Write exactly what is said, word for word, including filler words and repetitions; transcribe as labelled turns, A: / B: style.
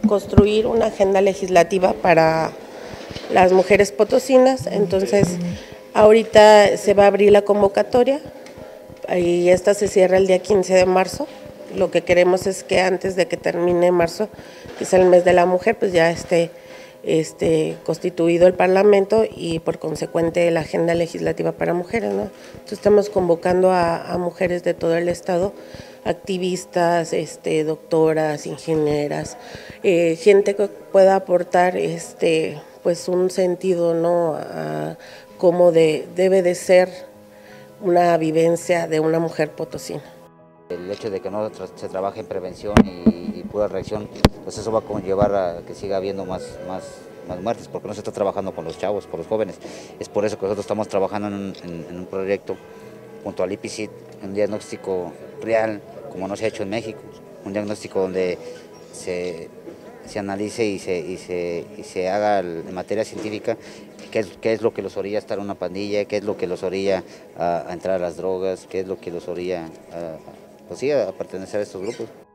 A: construir una agenda legislativa para las mujeres potosinas. Entonces ahorita se va a abrir la convocatoria y esta se cierra el día quince de marzo. Lo que queremos es que antes de que termine marzo, que es el mes de la mujer, pues ya esté este, constituido el Parlamento y por consecuente la agenda legislativa para mujeres, ¿no? Entonces estamos convocando a, a mujeres de todo el estado, activistas, este, doctoras, ingenieras, eh, gente que pueda aportar este, pues un sentido, ¿no?, a cómo de, debe de ser una vivencia de una mujer potosina.
B: El hecho de que no se trabaje en prevención y, y pura reacción, pues eso va a conllevar a que siga habiendo más, más, más muertes, porque no se está trabajando con los chavos, con los jóvenes. Es por eso que nosotros estamos trabajando en un, en, en un proyecto junto al I P C I T, un diagnóstico real, como no se ha hecho en México, un diagnóstico donde se, se analice y se, y, se, y se haga en materia científica qué es, qué es lo que los orilla a estar en una pandilla, qué es lo que los orilla a, a entrar a las drogas, qué es lo que los orilla a, pues sí, a pertenecer a estos grupos.